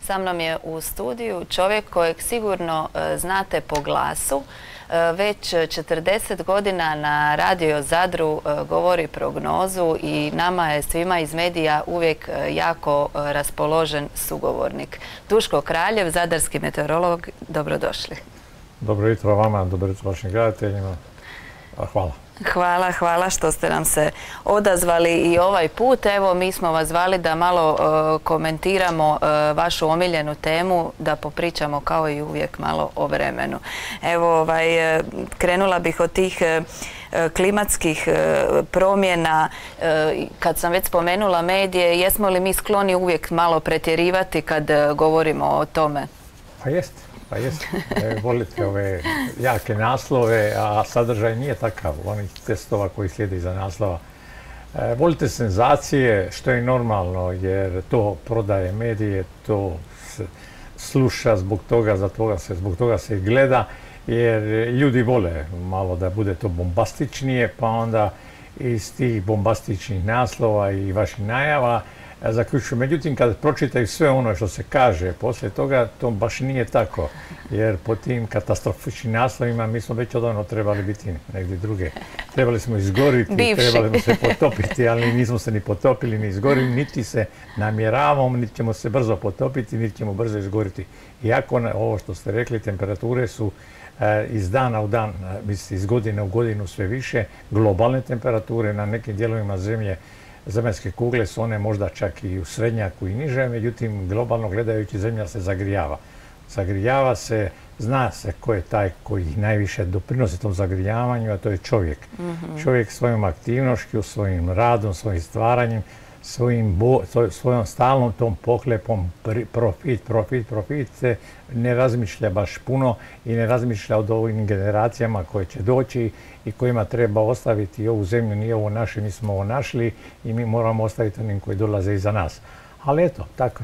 Sa mnom je u studiju čovjek kojeg sigurno znate po glasu. Već 40 godina na Radio Zadru govori prognozu i nama je svima iz medija uvijek jako raspoložen sugovornik. Duško Kraljev, zadarski meteorolog, dobrodošli. Dobro jutro vama, dobro jutro vašim gledateljima. Hvala. Hvala što ste nam se odazvali i ovaj put. Evo, mi smo vas zvali da malo komentiramo vašu omiljenu temu, da popričamo kao i uvijek malo o vremenu. Evo, krenula bih od tih klimatskih promjena. Kad sam već spomenula medije, jesmo li mi skloni uvijek malo pretjerivati kad govorimo o tome? Pa jeste. Pa jest, volite ove jake naslove, a sadržaj nije takav, onih testova koji slijede iza naslova. Volite senzacije, što je normalno, jer to prodaje medije, to se sluša zbog toga se i gleda, jer ljudi vole malo da bude to bombastičnije, pa onda iz tih bombastičnih naslova i vaših najava zaključuju. Međutim, kad pročitaju sve ono što se kaže poslije toga, to baš nije tako. Jer po tim katastrofičnim naslovima mi smo već odavno trebali biti negdje druge. Trebali smo izgoriti, trebali smo se potopiti, ali nismo se ni potopili, ni izgorili, niti se namjeravamo, niti ćemo se brzo potopiti, niti ćemo brzo izgoriti. Iako ovo što ste rekli, temperature su iz dana u dan, iz godine u godinu sve više, globalne temperature na nekim dijelovima zemlje, zemaljske kugle su one možda čak i u srednjaku i niže, međutim globalno gledajući zemlja se zagrijava. Zagrijava se, zna se ko je taj koji najviše doprinosi tom zagrijavanju, a to je čovjek. Čovjek svojom aktivnošću, svojim radom, svojim stvaranjem, svojom stalnom tom pohlepom profit se ne razmišlja baš puno i ne razmišlja o ovim generacijama koje će doći i kojima treba ostaviti ovu zemlju. Nije ovo naše, mi smo ovo našli i mi moramo ostaviti onim koji dolaze iza nas. Ali eto,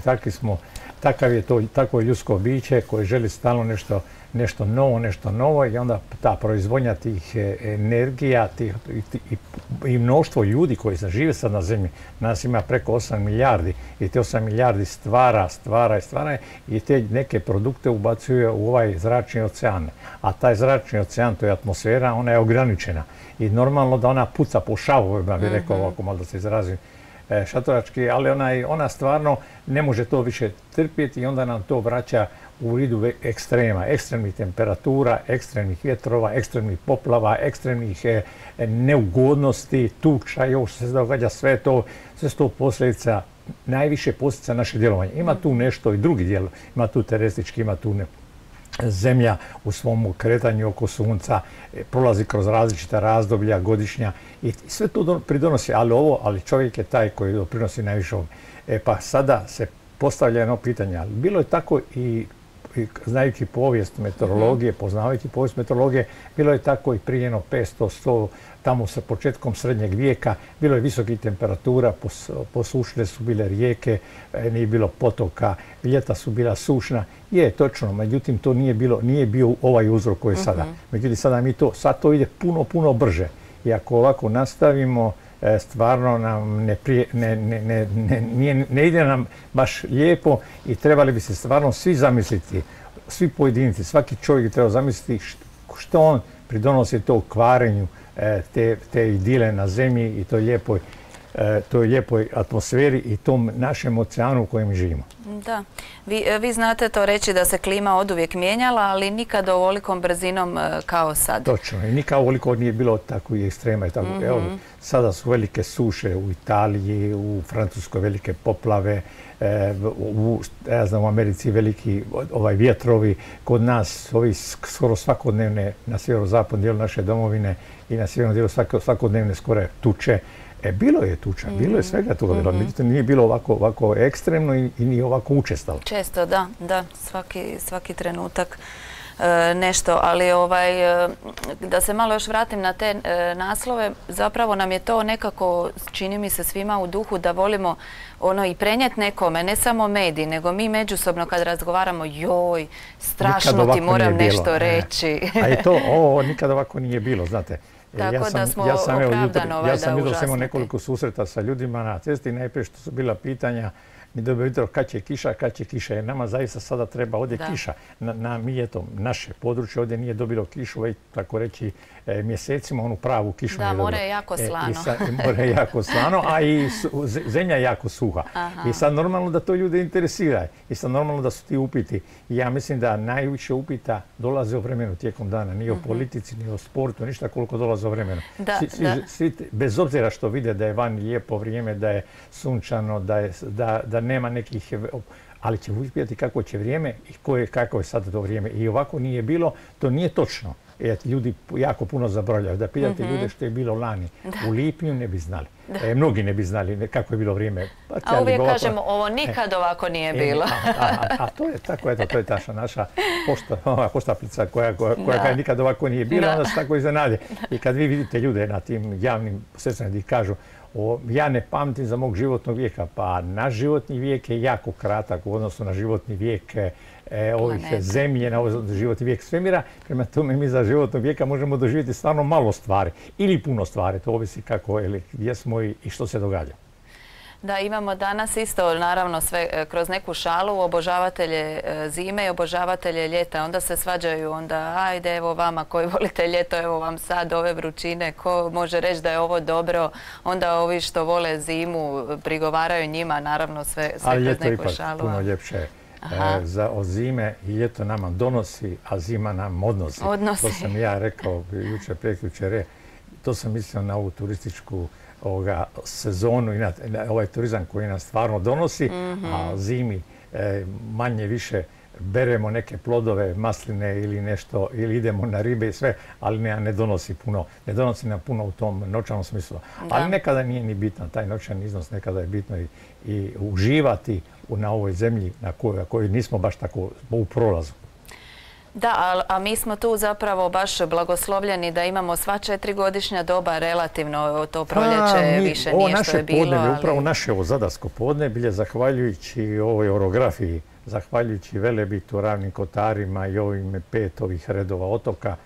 takvo je ljudsko biće koje želi stalno nešto novo i onda ta proizvodnja tih energija i mnoštvo ljudi koji žive sad na zemlji, nas ima preko 8 milijardi i te 8 milijardi stvara i te neke produkte ubacuje u ovaj zračni ocean. A taj zračni ocean, to je atmosfera, ona je ograničena i normalno da ona puca po šavovima, bi rekao ovako malo da se izrazim šatorački, ali ona stvarno ne može to više trpjeti i onda nam to vraća u vidu ekstrema, ekstremnih temperatura, ekstremnih vjetrova, ekstremnih poplava, ekstremnih neugodnosti, tuča i ovo što se događa, sve to posljedica, najviše posljedica našeg djelovanja. Ima tu nešto i drugi djelo, ima tu terestički, ima tu zemlja u svom kretanju oko sunca, prolazi kroz različita razdoblja godišnja i sve to pridonosi, ali čovjek je taj koji doprinosi najviše ovom. Pa sada se postavlja jedno pitanje, ali bilo je tako i znajući povijest meteorologije, poznavajući povijest meteorologije, bilo je tako i prije 500, 100, tamo sa početkom srednjeg vijeka, bilo je visokih temperatura, posušile su bile rijeke, nije bilo potoka, ljeta su bila sušna. Je, točno, međutim to nije bio ovaj uzrok koji je sada. Međutim sad to ide puno brže. I ako ovako nastavimo, stvarno nam ne ide nam baš lijepo i trebali bi se stvarno svi zamisliti, svi pojedinci, svaki čovjek treba zamisliti što on pridonosi to kvarenju te idile na zemlji i toj lijepoj atmosferi i tom našem oceanu u kojem živimo. Da, vi znate to reći da se klima oduvijek mijenjala, ali nikad ovolikom brzinom kao sad. Točno, i nikad ovoliko nije bilo tako i ekstrema. Evo, sada su velike suše u Italiji, u Francuskoj velike poplave, u Americi veliki vjetrovi, kod nas ovi skoro svakodnevne na sjeverozapadnom dijelu naše domovine i na sjevernom dijelu svakodnevne skoro tuče. Bilo je tuča, bilo je svega toga bilo, međutim nije bilo ovako ekstremno i nije ovako učestalo. Često, da, svaki trenutak nešto, ali da se malo još vratim na te naslove, zapravo nam je to nekako, čini mi se svima u duhu da volimo i prenijeti nekome, ne samo mediji, nego mi međusobno kad razgovaramo, joj, strašno ti moram nešto reći. A i to, ovo nikad ovako nije bilo, znate. Tako da smo opravdano Ja sam jutros imao nekoliko susreta sa ljudima na cesti, najprije što su bila pitanja mi dobijemo jutro kad će kiša, jer nama zaista sada treba ovdje kiša. Naše područje ovdje nije dobilo kišu, već tako reći mjesecima, onu pravu kišu. Da, more je jako slano. More je jako slano, a i zemlja je jako suha. I sad normalno da to ljude interesira. I sad normalno da su ti upiti. I ja mislim da najviše upita dolaze o vremenu tijekom dana. Nije o politici, nije o sportu, ništa koliko dolaze o vremenu. Svi, bez obzira što vide da je van lijepo vrijeme, da je sunčano, da nema nekih, ali će uspjeti kako će vrijeme i kako je sad to vrijeme. I ovako nije bilo, to nije točno. Ljudi jako puno zaboravljaju. Da pitate ljude što je bilo lani. U lipnju ne bi znali. Mnogi ne bi znali kako je bilo vrijeme. A uvijek kažemo, ovo nikad ovako nije bilo. A to je tako, eto, to je ta naša poštaplica koja nikad ovako nije bila, onda se tako iznenade. I kad vi vidite ljude na tim javnim sredstvima gdje kažu ja ne pamtim za mog životnog vijeka, pa naš životni vijek je jako kratak u odnosu na životni vijek ovih zemlje, na životni vijek svemira. Prema tome mi za životnog vijeka možemo doživjeti stvarno malo stvari ili puno stvari, to ovisi kako gdje smo i što se događa. Da, imamo danas isto, naravno, sve kroz neku šalu, obožavatelje zime i obožavatelje ljeta. Onda se svađaju, onda ajde, evo vama koji volite ljeto, evo vam sad ove vrućine, ko može reći da je ovo dobro. Onda ovi što vole zimu prigovaraju njima, naravno sve kroz neku šalu. Ali ljeto je ipak puno ljepše. Od zime i ljeto nama donosi, a zima nam odnosi. To sam ja rekao jučer, prekjučer, to sam mislio na ovu turističku sezonu i na ovaj turizam koji nas stvarno donosi, a zimi manje više beremo neke plodove, masline ili nešto, ili idemo na ribe i sve, ali ne donosi puno. Ne donosi nam puno u tom novčanom smislu. Ali nekada nije ni bitan taj novčani iznos, nekada je bitno i uživati na ovoj zemlji na kojoj nismo baš tako u prolazu. Da, a mi smo tu zapravo baš blagoslovljeni da imamo sva 4 godišnja doba, relativno to proljeće više nije što je bilo. Podneblje, upravo naše ovo zadarsko podneblje, zahvaljujući ovoj orografiji, zahvaljujući Velebitu, Ravnim Kotarima i ovim 5 ovih redova otoka,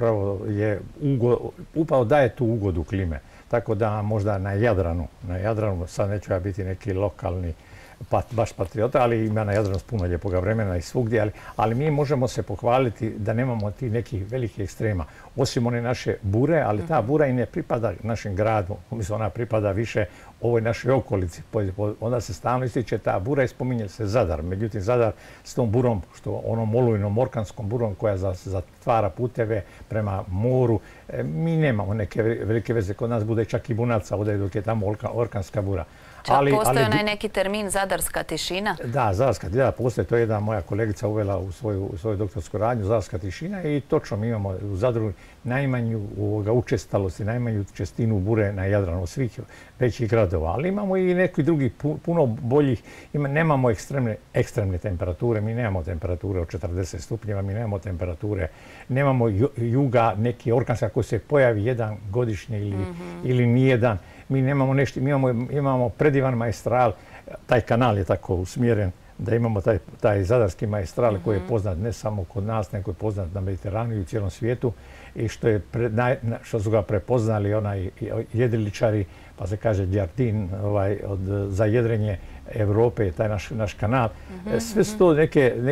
upravo daje tu ugodu klime. Tako da možda na Jadranu, sad neću ja biti neki lokalni baš patriota, ali ima na Jadranu puno lijepoga vremena i svugdje, ali mi možemo se pohvaliti da nemamo ti nekih velikih ekstrema. Osim one naše bure, ali ta bura i ne pripada našem gradu, mislim ona pripada više ovoj našoj okolici. Onda se stalno ističe ta bura i spominje se Zadar. Međutim, Zadar s tom burom, onom olujnom orkanskom burom koja zatvara puteve prema moru, mi nemamo neke velike veze. Kod nas bude čak i bunaca ovdje dok je tamo orkanska bura. Čak postoji onaj neki termin zadarska tišina? Da, zadarska tišina postoji. To je jedna moja kolegica uvela u svoju doktorsku radnju, zadarska tišina, i točno mi imamo u Zadru najmanju učestalost i najmanju čestinu bure na Jadranu od svih većih gradova. Ali imamo i neki drugi puno boljih, nemamo ekstremne temperature, mi nemamo temperature od 40 stupnjeva, mi nemamo temperature, nemamo juga, neki orkanska koji se pojavi jedan godišnje ili nijedan. Mi nemamo nešto, mi imamo predivan maestral, taj kanal je tako usmjeren da imamo taj zadarski maestral koji je poznat ne samo kod nas, nego je poznat na Mediteranu i u cijelom svijetu, i što su ga prepoznali jedriličari, pa se kaže Đardin za jedrenje Europe, taj naš kanal. Sve su to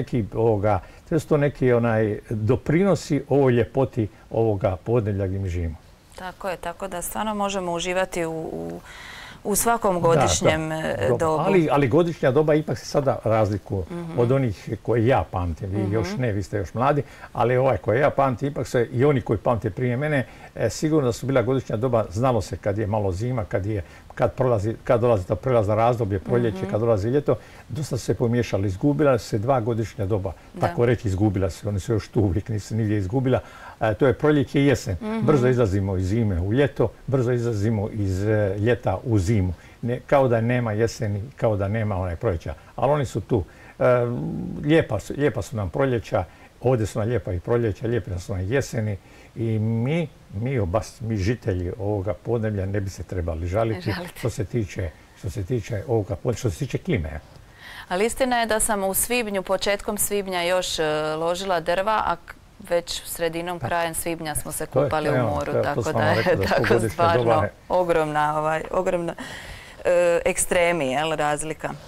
neki doprinosi ovoj ljepoti ovoga podneblja gdje mi živimo. Tako je, tako da stvarno možemo uživati u svakom godišnjem dobu. Ali godišnja doba ipak se sada razlikuje od onih koje ja pamtim. Vi još ne, vi ste još mladi, ali koje ja pamtim, ipak se i oni koji pamte prije mene, sigurno da su bila godišnja doba, znalo se kad je malo zima, kad dolazi to prelazno razdoblje, proljeće, kad dolazi ljeto, dosta se pomiješali. Izgubila se 2 godišnja doba, tako reći izgubila se, oni su još tu, uvijek nisu nigdje izgubila. To je proljeće i jesen. Brzo izlazimo iz zime u ljeto, brzo izlazimo iz ljeta u zimu. Kao da nema jeseni, kao da nema proljeća. Ali oni su tu. Lijepa su nam proljeća, ovdje su nam lijepa i proljeća, lijepa su nam jeseni, i mi žitelji ovoga podneblja ne bi se trebali žaliti što se tiče ovoga podneblja, što se tiče klime. Ali istina je da sam u svibnju, početkom svibnja još ložila drva, a već sredinom, krajem svibnja smo se kupali u moru, tako da je tako stvarno ogromna ekstremi, razlika.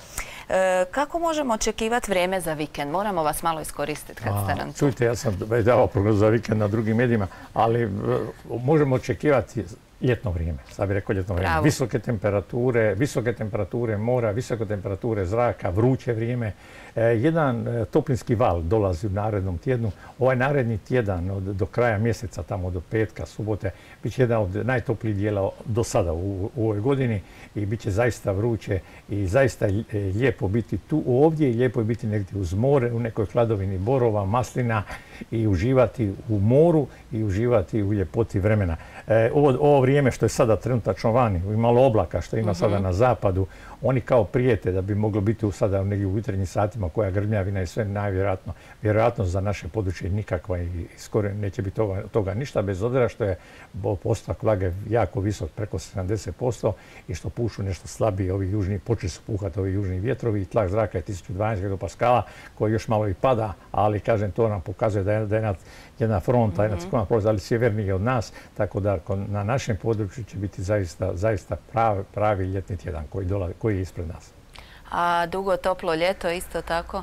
Kako možemo očekivati vrijeme za vikend? Moramo vas malo iskoristiti kad ste nam tu. Čujte, ja sam već dao prognozu za vikend na drugim medijima, ali možemo očekivati ljetno vrijeme, sad bih rekao ljetno vrijeme. Visoke temperature mora, visoke temperature zraka, vruće vrijeme. Jedan toplinski val dolazi u narednom tjednu. Ovaj naredni tjedan do kraja mjeseca, tamo do petka, subote, bit će jedan od najtoplijih dijela do sada u ovoj godini i bit će zaista vruće i zaista lijepo biti tu ovdje i lijepo je biti negdje uz more, u nekoj hladovini borova, maslina i uživati u moru i uživati u ljepoti vremena. Ovo vrijeme što je sada trenutačno vani, i malo oblaka što ima sada na zapadu, oni kao prijete da bi moglo biti sada negdje u jutarnjim satima koja grmljavina i sve najvjerojatno. Vjerojatnost za naše područje nikakva i skoro neće biti toga ništa, bez obzira što je postotak vlage jako visok, preko 70% i što pušu nešto slabije ovi južni, počeli su puhati ovi južni vjetrovi i tlak zraka je 1012 hektopascala koji još malo i pada, ali kažem to nam pokazuje da je jedna fronta, jedna ciklona prolazi, ali sjevernije od nas, tako da na našem području će biti zaista pravi ljetni tjedan koji je ispred nas. A dugo toplo ljeto isto tako?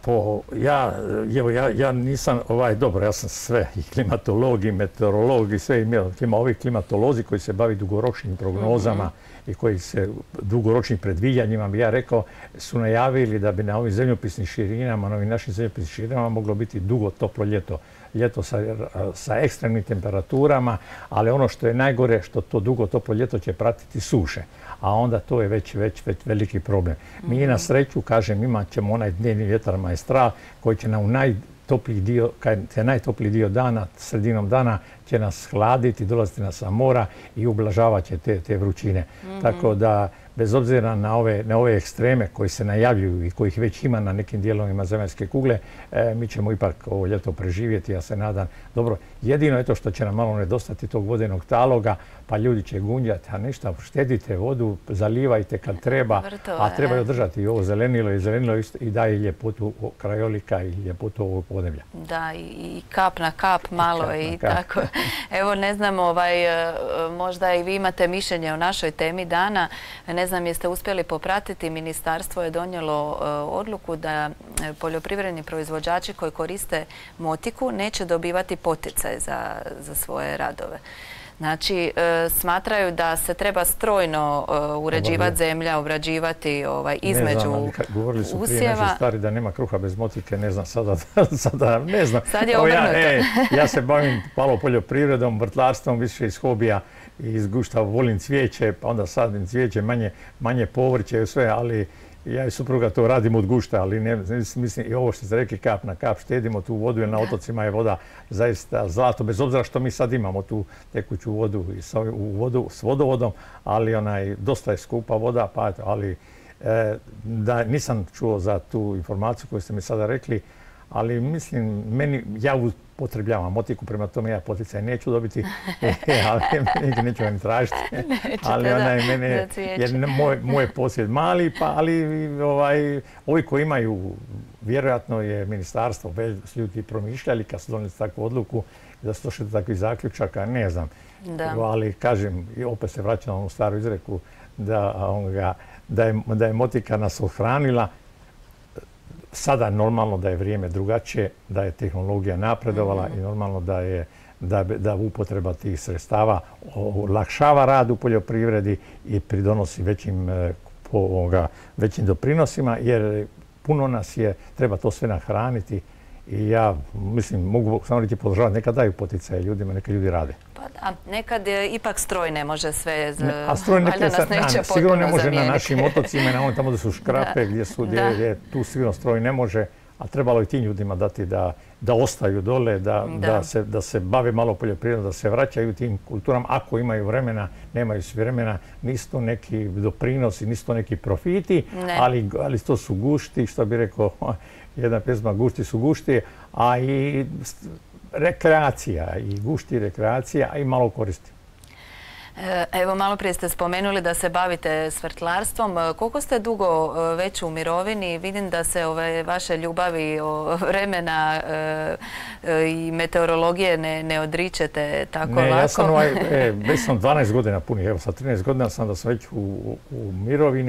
Ja nisam, dobro, ja sam sve, i klimatolog, i meteorolog, i sve imao. Ima ovi klimatolozi koji se bavi dugoročnim prognozama i koji se dugoročnim predviđanjima, bi ja rekao, su najavili da bi na ovim zemljopisnim širinama, na ovim našim zemljopisnim širinama moglo biti dugo toplo ljeto. Ljeto sa ekstremnim temperaturama, ali ono što je najgore, što to dugo toplo ljeto će pratiti suše, a onda to je već veliki problem. Mi na sreću, kažem, imat ćemo onaj dnevni vjetar Maestral koji će nam u najtopliji dio dana, sredinom dana, će nas hladiti, dolaziti nas sa mora i ublažavat će te vrućine. Tako da, bez obzira na ove ekstreme koji se najavljuju i kojih već ima na nekim dijelovima zemaljske kugle, mi ćemo ipak ovo ljeto preživjeti, ja se nadam. Dobro, jedino je to što će nam malo nedostati tog vodenog taloga, pa ljudi će gunđati, a ništa, štedite vodu, zalivajte kad treba, a treba je održati i ovo zelenilo i daje ljepotu krajolika i ljepotu ovog podneblja. Da, i kap na kap malo i tako. Evo, ne znam, možda i vi imate mišljenje o našoj temi dana. Ne znam, jeste uspjeli popratiti, ministarstvo je donijelo odluku da poljoprivredni proizvođači koji koriste motiku neće dobivati poticaj za svoje radove. Znači, smatraju da se treba strojno uređivati zemlja, obrađivati između usjeva. Govorili su prije naši stari da nema kruha bez motike, ne znam, sada ne znam. Sad je obrnuto. Ja se bavim malo poljoprivredom, vrtlarstvom, više iz hobija i iz gušta, volim cvijeće, pa onda sadim cvijeće, manje povrće i sve, ali ja i supruga to radimo od gušta, ali mislim i ovo što ste rekli, kap na kap, štedimo tu vodu jer na otocima je voda zaista zlato, bez obzira što mi sad imamo tu tekuću vodu s vodovodom, ali dosta je skupa voda, ali da nisam čuo za tu informaciju koju ste mi sada rekli, ali mislim, ja upotrebljavam motiku, prema tome ja poticaj neću dobiti, ali neću ga ni tražiti. Ali jer moj posjed mali, ali ovi koji imaju, vjerojatno je ministarstvo već ljudi promišljali kad su donijeli takvu odluku, da su došli do takvih zaključaka, ne znam. Ali kažem, i opet se vraćam na onu staru izreku da je motika nas ohranila. Sada normalno da je vrijeme drugačije, da je tehnologija napredovala i normalno da upotreba tih sredstava olakšava rad u poljoprivredi i pridonosi većim doprinosima, jer puno nas je, treba to sve nahraniti i ja mislim, mogu samo reći podržavati, neka daju poticaje ljudima, neka ljudi rade. Pa da, nekad ipak stroj ne može sve, a stroj valjda nas neće potpuno sigurno ne može na našim otocima, na onom tamo da su škrape, gdje tu sigurno stroj ne može, a trebalo i tim ljudima dati da ostaju dole, da se bave malo poljoprivredom, da se vraćaju tim kulturama, ako imaju vremena, nemaju svi vremena, nisu to neki doprinosi, nisu to neki profiti, ali to su gušti, što bi rekao jedna pjesma, gušti su gušti, a i rekreacija, i gušti rekreacija, a i malo koristi. Evo, malo prije ste spomenuli da se bavite s vrtlarstvom. Koliko ste dugo već u mirovini? Vidim da se vaše ljubavi vremena i meteorologije ne odričete tako lako. Ne, ja sam već sam 12 godina punih, evo sa 13 godina sam da sam već u mirovini,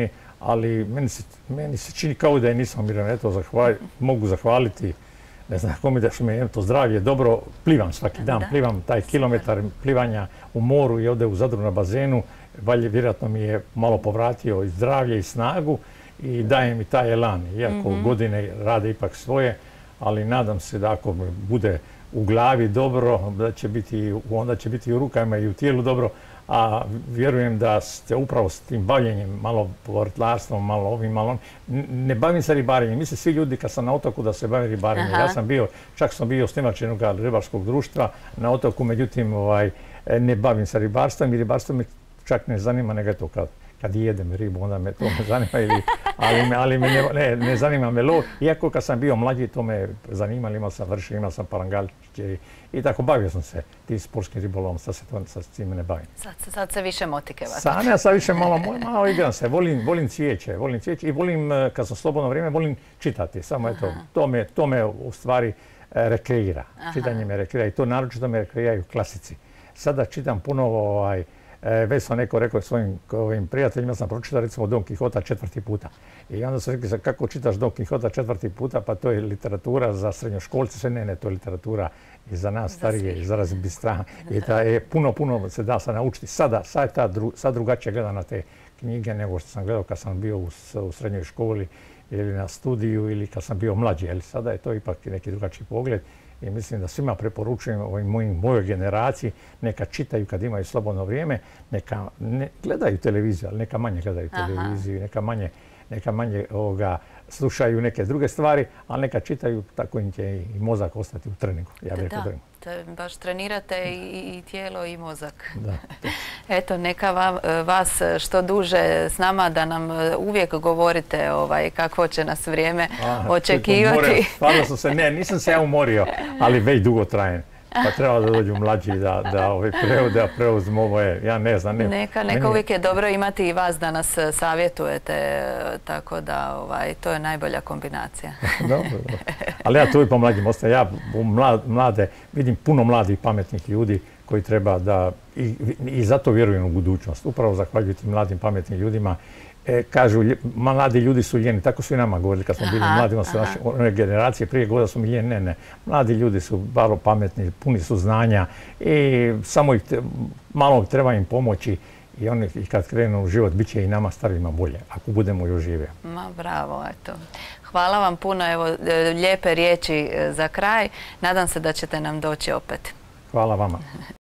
ali meni se čini kao da je nisam miran. Eto, mogu zahvaliti, ne znam kome da što mi je to zdravlje dobro, plivam svaki dan, plivam taj kilometar plivanja u moru i ovdje u Zadru na bazenu, vjerojatno mi je malo povratio i zdravlje i snagu i daje mi taj elan, iako godine rade ipak svoje, ali nadam se da ako bude u glavi dobro, onda će biti i u rukama i u tijelu dobro, a vjerujem da ste upravo s tim bavljenjem, malo povrtlarstvom, malo ovim, malo onim, ne bavim se ribarenjem. Misle svi ljudi kad sam na otoku da se bavim ribarenjem. Ja sam bio, čak sam bio osnivač jednog ribarskog društva na otoku, međutim ne bavim se ribarstvom i ribarstvo me čak ne zanima, nego to kad jedem ribu, onda me to zanima, ali ne zanima me lov. Iako kad sam bio mlađi, to me zanimalo, imao sam vrše, imao sam parangalčiće i tako bavio sam se tim sportskim ribolovom, sad se s time ne bavim. Sad se više motike vatite. Ja sad više malo igram se, volim cvijeće i volim, kad sam slobodno vrijeme, volim čitati, samo eto, to me u stvari rekreira, čitanje me rekreira i to naročito me rekreiraju klasici. Sada čitam puno već sam rekao svojim prijateljima, sam pročitao recimo Don Quixota 4. puta. I onda sam rekao, kako čitaš Don Quixota 4. puta, pa to je literatura za srednjoškolce, sve ne, to je literatura i za nas starije, i za razbistra. I puno se da naučiti. Sad drugačije gledam na te knjige nego što sam gledao kad sam bio u srednjoj školi ili na studiju ili kad sam bio mlađi. Sada je to ipak neki drugačiji pogled. I mislim da svima preporučujem mojoj generaciji, neka čitaju kad imaju slobodno vrijeme, neka ne gledaju televiziju, ali neka manje gledaju televiziju, neka manje slušaju neke druge stvari, ali neka čitaju, tako im će i mozak ostati u treningu. Baš trenirate i tijelo i mozak. Eto, neka vas što duže s nama da nam uvijek govorite kako će nas vrijeme očekivati. Stvarno sam se, nisam se ja umorio, ali već dugo trajem. Pa treba da dođu mlađi da preuzmu ovo, ja ne znam. Neka uvijek je dobro imati i vas da nas savjetujete, tako da to je najbolja kombinacija. Dobro. Ali ja tu i po mlađim ostajem. Ja vidim puno mladih pametnih ljudi koji treba da, i zato vjerujem u budućnost. Upravo zahvaljujući mladim pametnim ljudima. Kažu, mladi ljudi su ljeni, tako su i nama govorili kad smo bili mladi, one generacije prije godina su mi ljeni, ne. Mladi ljudi su baro pametni, puni su znanja i samo malo treba im pomoći i oni kad krenu u život bit će i nama starima bolje, ako budemo još žive. Bravo, eto. Hvala vam puno, evo, lijepe riječi za kraj. Nadam se da ćete nam doći opet. Hvala vama.